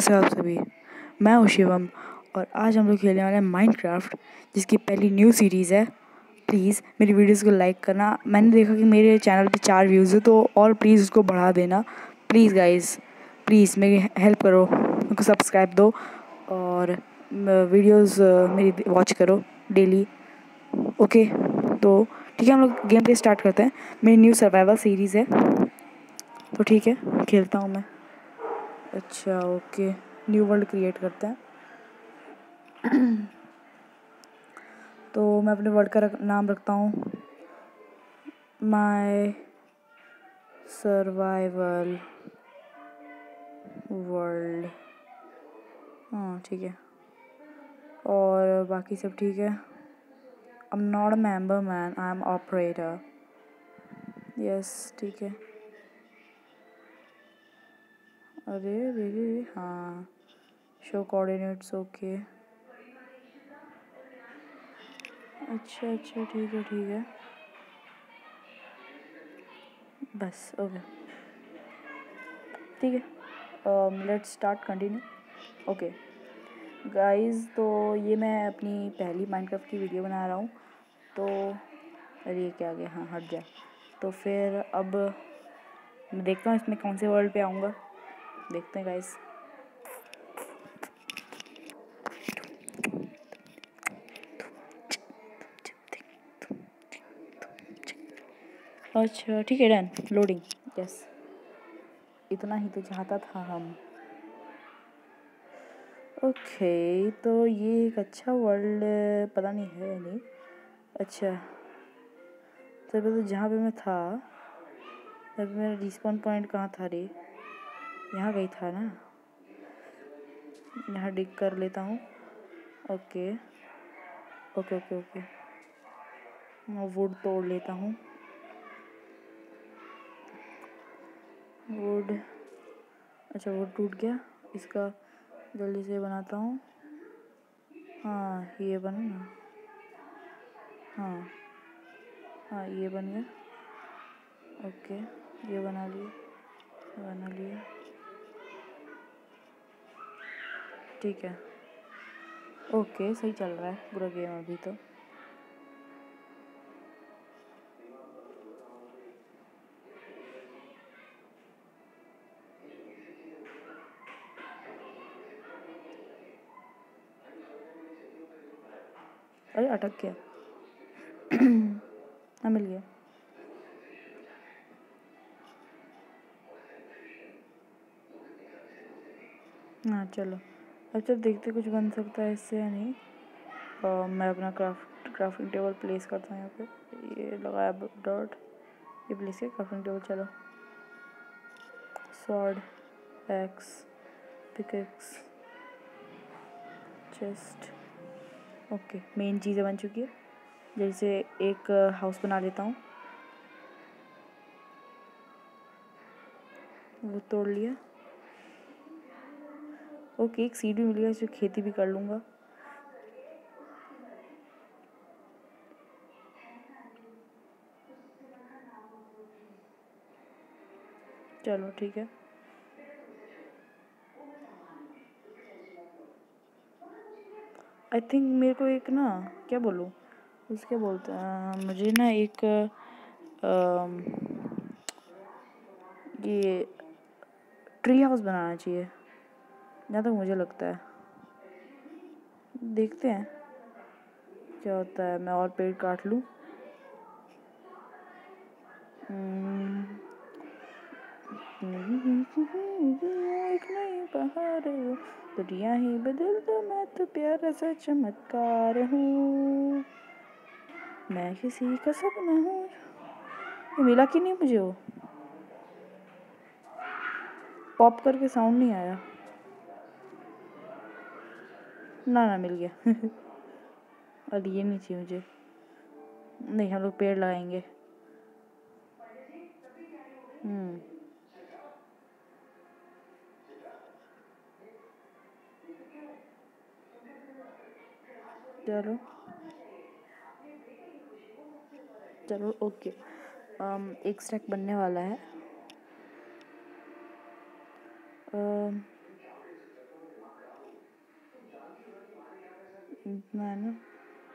कैसे हो आप सभी। मैं हूँ शिवम और आज हम लोग खेलने वाले हैं माइनक्राफ्ट, जिसकी पहली न्यू सीरीज़ है। प्लीज़ मेरी वीडियोस को लाइक करना। मैंने देखा कि मेरे चैनल पे 4 व्यूज़ है, तो और प्लीज़ उसको बढ़ा देना। प्लीज़ गाइस, प्लीज़ मेरी हेल्प करो, मेरे को सब्सक्राइब दो और वीडियोस मेरी वॉच करो डेली। ओके, तो ठीक है, हम लोग गेम प्ले स्टार्ट करते हैं। मेरी न्यू सर्वाइवल सीरीज़ है, तो ठीक है खेलता हूँ मैं। अच्छा ओके, न्यू वर्ल्ड क्रिएट करते हैं। तो मैं अपने वर्ल्ड का नाम रखता हूँ माय सर्वाइवल वर्ल्ड। हाँ ठीक है, और बाकी सब ठीक है। I am not a member man, I am operator. Yes ठीक है। अरे रे हाँ, शो कोऑर्डिनेट्स ओके। अच्छा ठीक है बस ओके ठीक है। Let's start continue. Okay guys, तो ये मैं अपनी पहली माइनक्राफ्ट की वीडियो बना रहा हूँ। तो अरे ये क्या आ गया, हाँ हट गया। तो फिर अब मैं देखता हूँ इसमें कौन से वर्ल्ड पे आऊँगा, देखते हैं गाइस। अच्छा ठीक है, डन लोडिंग। यस, इतना ही तो चाहता था हम। ओके, तो ये एक अच्छा वर्ल्ड पता नहीं है नहीं। अच्छा तो जहाँ पे मैं था, तब मेरा रिस्पॉन पॉइंट कहाँ था रे, यहाँ गई था ना। यहाँ डिग कर लेता हूँ। ओके ओके ओके ओके, मैं वुड तोड़ लेता हूँ। वुड, अच्छा वुड टूट गया, इसका जल्दी से बनाता हूँ। हाँ ये बना ना, हाँ हाँ ये बन गया। ओके ये बना लिए ठीक है। ओके सही चल रहा है पूरा गेम अभी तो। अरे अटक गया। हाँ मिल गया। हाँ चलो, अब जब देखते कुछ बन सकता है इससे या नहीं। मैं अपना क्राफ्टिंग टेबल प्लेस करता हूँ यहाँ पे। ये लगाया डॉट, ये प्लेस किया क्राफ्टिंग टेबल। चलो sword, axe, pickaxe, chest. Okay main चीज़ें बन चुकी है। जैसे एक हाउस बना लेता हूँ, वो तोड़ लिया। ओके एक सीड भी मिल गया, जो खेती भी कर लूँगा। चलो ठीक है। आई थिंक मेरे को एक ना, क्या बोलूँ उसके बोलते हैं, मुझे ना एक ये ट्री हाउस बनाना चाहिए, जहाँ तक मुझे लगता है। देखते हैं क्या होता है। मैं और पेड़ काट लूँ। एक नई बहार, दुनिया ही बदल दो, मैं तो प्यारा सा चमत्कार हूँ, मैं किसी का सपना हूँ। ये मिला कि नहीं मुझे, वो पॉप करके साउंड नहीं आया ना मिल गया। और ये नहीं चाहिए मुझे। नहीं हम लोग पेड़ लगाएंगे। चलो चलो ओके। एक स्टैक बनने वाला है। इतना है ना।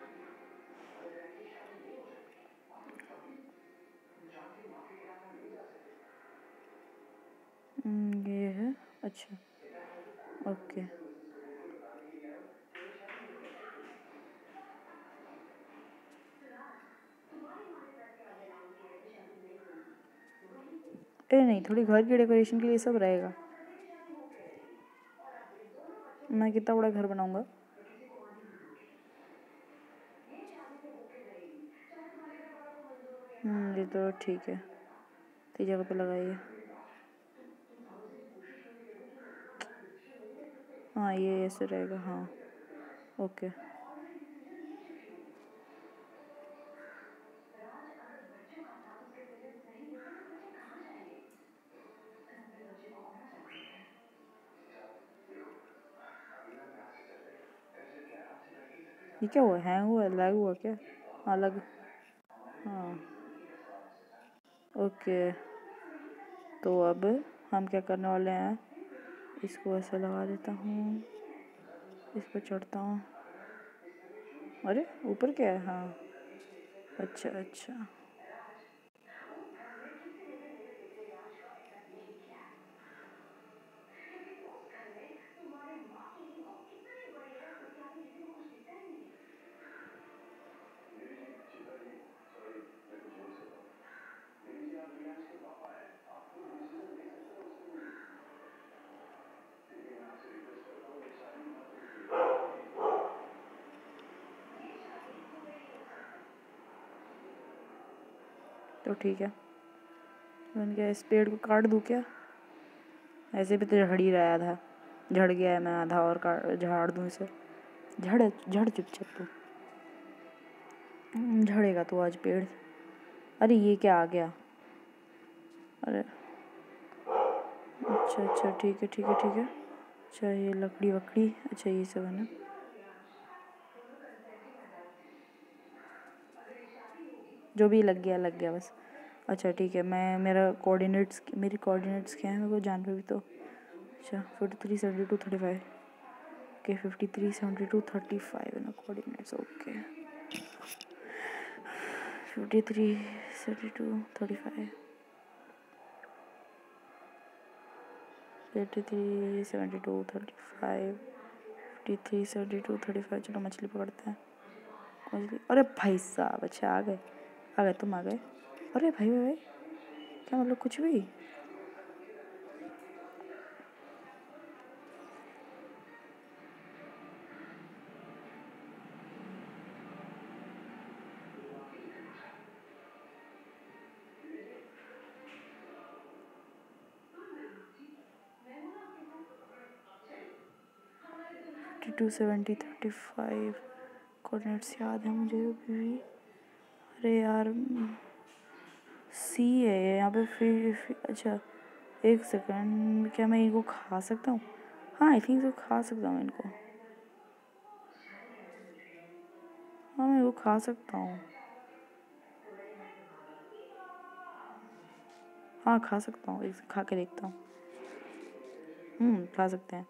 ये है, अच्छा ओके। नहीं, थोड़ी घर की डेकोरेशन के लिए सब रहेगा। मैं कितना बड़ा घर बनाऊंगा? ये तो ठीक है, तो जगह पे लगाइए। हाँ ये ऐसे रहेगा, हाँ ओके। ये क्या हुआ, हैंग हुआ, लैग हुआ क्या? हाँ लग, हाँ ओके। तो अब हम क्या करने वाले हैं, इसको ऐसे लगा देता हूँ, इस पर चढ़ता हूँ। अरे ऊपर क्या है, हाँ अच्छा अच्छा। तो ठीक है, मैंने क्या इस पेड़ को काट दूँ क्या? ऐसे भी तो झड़ ही रहा था, झड़ गया है, मैं आधा और काट झाड़ दूँ इसे। झड़ झड़ चुपचाप तू, झड़ेगा तो आज पेड़। अरे ये क्या आ गया, अरे अच्छा अच्छा ठीक है ठीक है ठीक है। अच्छा ये लकड़ी वकड़ी, अच्छा ये सब है ना। जो भी लग गया बस। अच्छा ठीक है, मैं मेरा कोऑर्डिनेट्स, मेरी कोऑर्डिनेट्स क्या है मेरे को जान पे भी तो। अच्छा 43 72 35, ओके 53 72 35 है ना कोऑर्डिनेट्स, ओके 53 72 35 83 72 35 53 72 35। चलो मछली पकड़ते हैं, मछली। अरे भाई साहब, अच्छा आ गए, आ गए, तुम आ गए। अरे भाई भाई भाई, क्या मतलब कुछ भी। 52 70 35 कोऑर्डिनेट्स याद है मुझे अभी भी। अरे यार सी है यहाँ पे, फिर अच्छा एक सेकंड, क्या मैं इनको खा सकता हूँ? हाँ आई थिंक तो खा सकता हूँ इनको, हाँ मैं इनको खा सकता हूँ, हाँ खा सकता हूँ, एक खा के देखता हूँ। खा सकते हैं।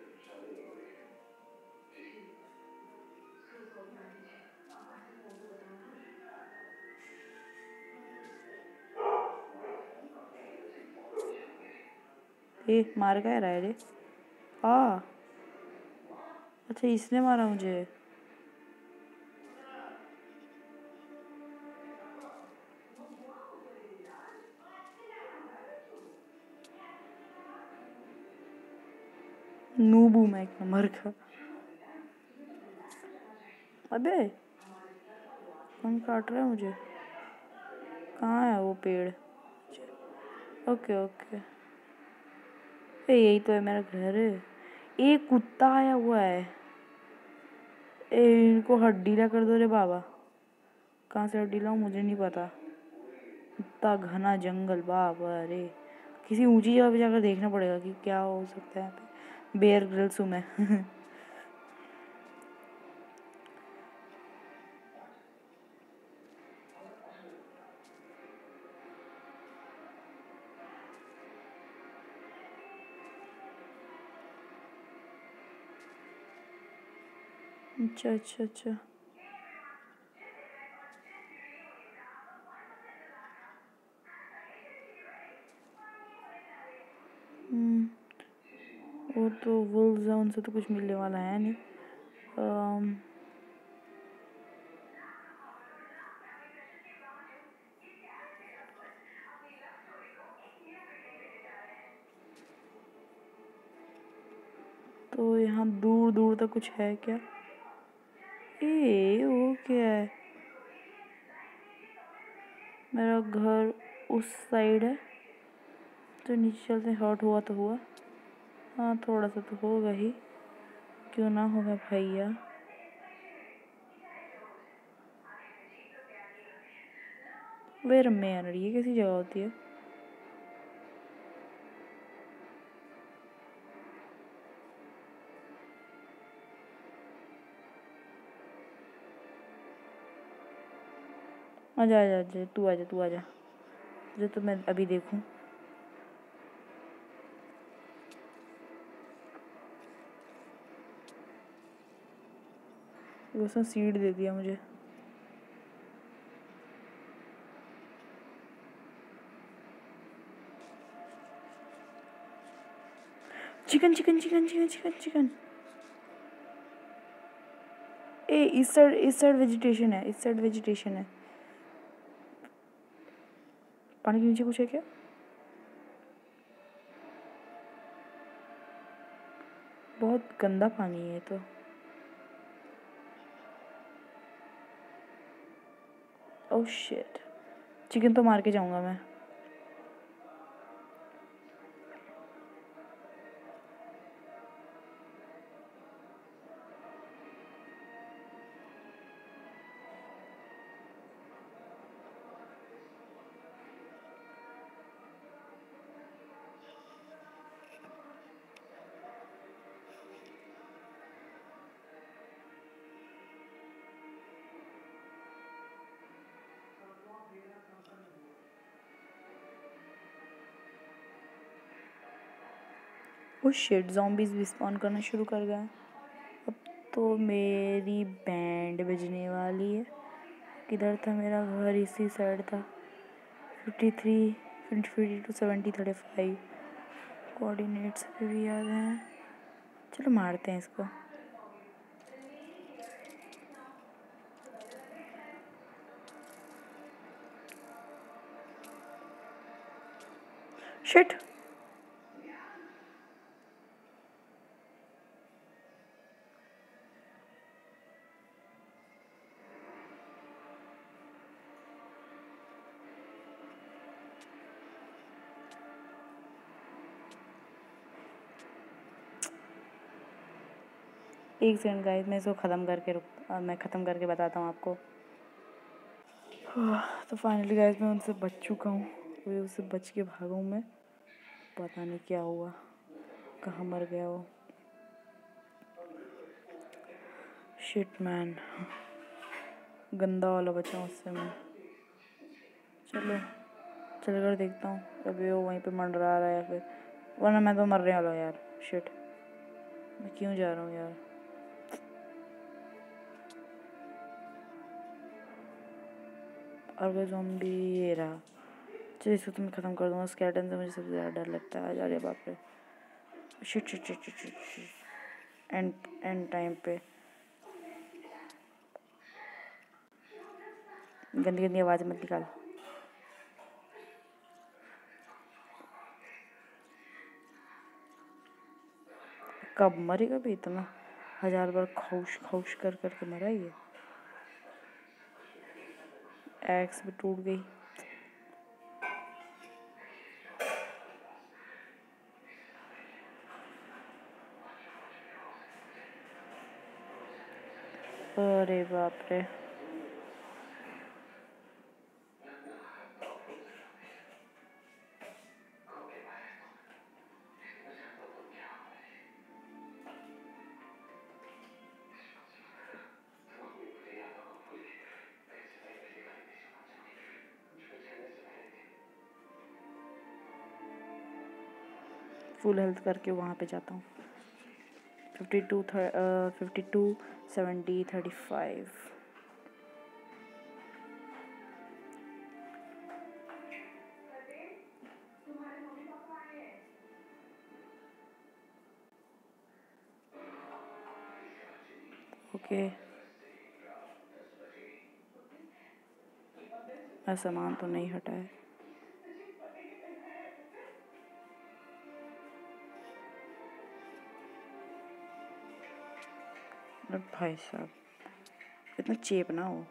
ए मार क्या रहा है रे? आ अच्छा इसने मारा मुझे। नूबू मैं एक नंबर का। अबे कौन काट रहा है मुझे? कहाँ है वो पेड़? ओके ओके, यही तो है मेरा घर। एक कुत्ता आया हुआ है, इनको हड्डीला कर दो रे बाबा। कहाँ से हड्डी लाऊं मुझे नहीं पता, इतना घना जंगल बाबा रे। किसी ऊंची जगह पे जाकर देखना पड़ेगा कि क्या हो सकता है यहाँ पे। बेयर ग्रिल्स हूँ मैं। अच्छा अच्छा अच्छा। वो तो वुल्व्स है, उनसे तो कुछ मिलने वाला है नहीं। तो यहाँ दूर दूर तक कुछ है क्या? वो क्या है? मेरा घर उस साइड है, तो नीचे चलते हॉट हुआ तो हुआ। हाँ थोड़ा सा तो होगा ही, क्यों ना होगा भैया। वेर मैनर, ये कैसी जगह होती है? आजा आजा आजा, तू आजा तू आजा, जो तो मैं अभी देखूं। उसने सीड दे दिया मुझे। Chicken chicken chicken chicken chicken chicken. इस साइड वेजिटेशन है, इस साइड वेजिटेशन है। पानी के नीचे कुछ है क्या? बहुत गंदा पानी है तो। ओह शिट, चिकन तो मार के जाऊंगा मैं। वो शिट, ज़ॉम्बीज़ भी स्पॉन करना शुरू कर गए। अब तो मेरी बैंड बजने वाली है। किधर था मेरा घर? इसी साइड था। 53 52 70 35 कोऑर्डिनेट्स भी याद हैं। चलो मारते हैं इसको। शिट, एक सेकंड गाइस, मैं इसको मैं ख़त्म करके बताता हूँ आपको। तो फाइनली गाइस मैं उनसे बच चुका हूँ। अभी उससे बच के भागा हूँ मैं। पता नहीं क्या हुआ, कहाँ मर गया वो। शिट मैन, गंदा वाला बचा उससे मैं। चलो चल कर देखता हूँ अभी वो वहीं पे मंडरा रहा है या फिर, वरना मैं तो मरने वाला हूँ यार। शिट, मैं क्यों जा रहा हूँ यार? और कोई ज़ॉम्बी ये रहा। चलिए इसको तो मैं ख़त्म कर दूँगा। स्केलेटन से मुझे सबसे ज़्यादा डर लगता है। अरे बाप रे, shit shit shit shit shit. End time पे गंदी गंदी आवाज़ मत निकाल। कब मरेगा भी इतना? 1000 बार खौश खौश कर करके मरा ये। एक्स भी टूट गई। अरे बाप रे, फुल हेल्थ करके वहाँ पे जाता हूँ। 52 52 70 35. ओके, सामान तो नहीं हटा है। अरे भाई साहब, इतना चेप ना हो।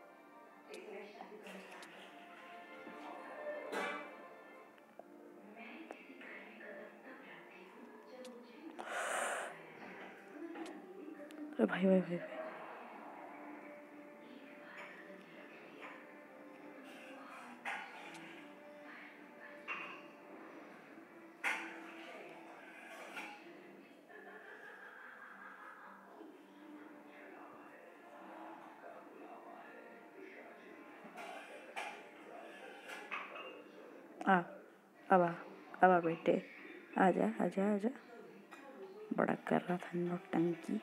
अरे भाई भाई भाई, भाई। अब आ बेटे, आजा आजा आजा। बड़ा कर रहा था नौटंकी।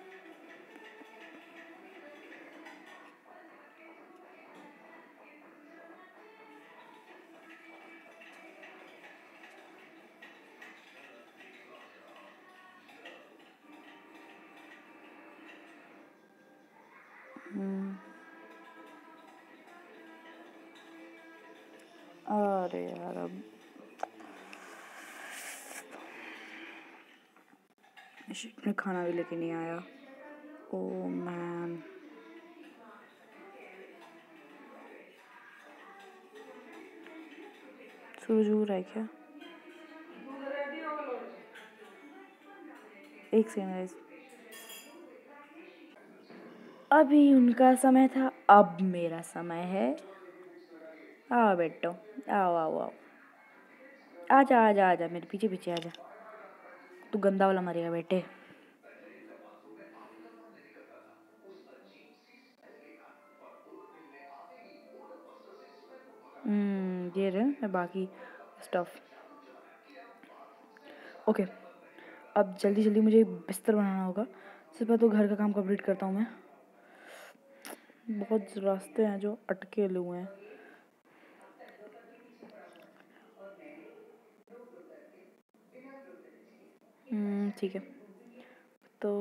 अरे यार, अब मैं खाना भी लेके नहीं आया। ओ मैन, सूरज हो रहा है क्या? एक सेकंड, अभी उनका समय था, अब मेरा समय है। आओ बेटो, आओ आओ आओ, आजा आजा आजा, मेरे पीछे पीछे आजा। तू गंदा वाला मरेगा बेटे। ये रहे मैं बाकी स्टफ। ओके, अब जल्दी जल्दी मुझे बिस्तर बनाना होगा। सबसे पहले तो घर का काम कंप्लीट करता हूँ मैं। बहुत रास्ते हैं जो अटके हुए हैं। ठीक है, तो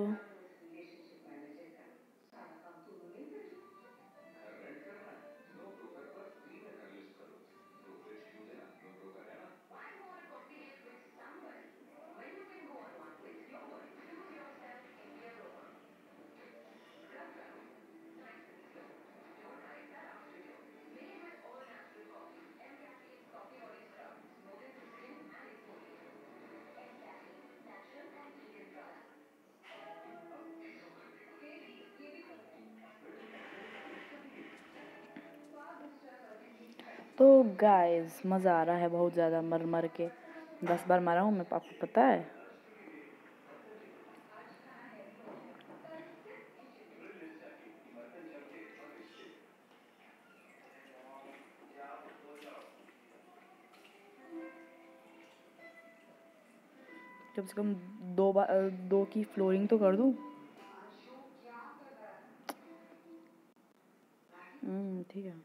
गाइस, मज़ा आ रहा है बहुत ज़्यादा मर मर के। 10 बार मारा हूँ मैं, आपको पता है। कम से कम 2 की फ्लोरिंग तो कर दूँ। ठीक है।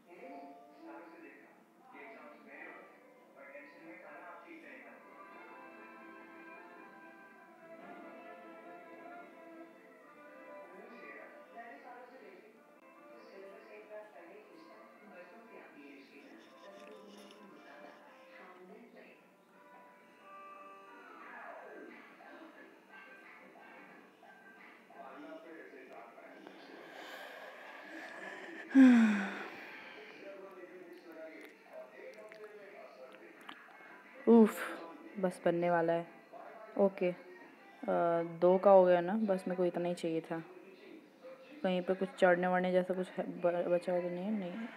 उफ, बस बनने वाला है। ओके, 2 का हो गया ना, बस मेरे को इतना ही चाहिए था। कहीं पे कुछ चढ़ने वढ़ने जैसा कुछ बचा हो तो नहीं है? नहीं।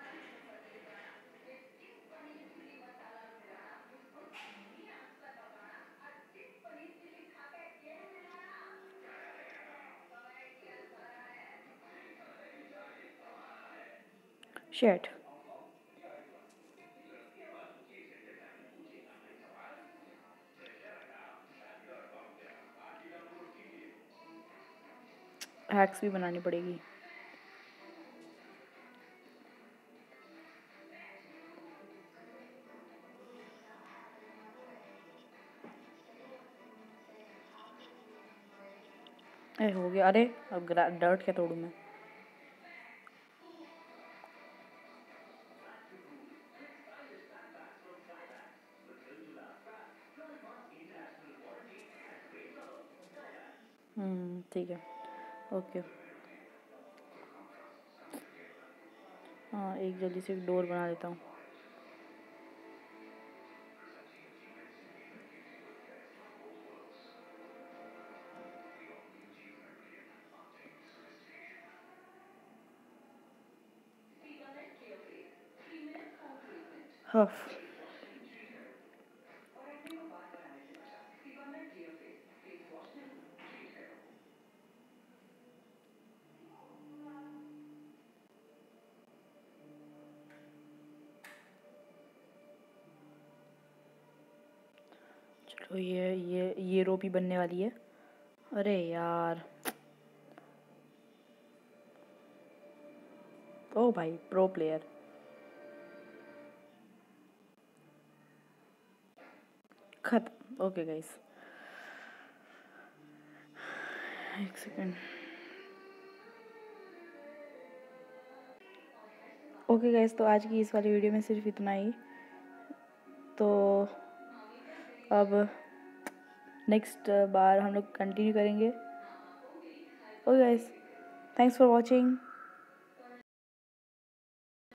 शेट। हैक्स भी बनानी पड़ेगी। अरे हो गया। अरे अब डर्ट क्या तोड़ूँ मैं। ठीक है, ओके। हाँ, एक जल्दी से एक डोर बना देता हूँ। हफ चलो, ये रो भी बनने वाली है। अरे यार, ओ भाई, प्रो प्लेयर। खत्म। ओके गाइस, एक सेकेंड। ओके गाइस, तो आज की इस वाली वीडियो में सिर्फ इतना ही। तो अब नेक्स्ट बार हम लोग कंटिन्यू करेंगे। Okay guys, thanks for watching.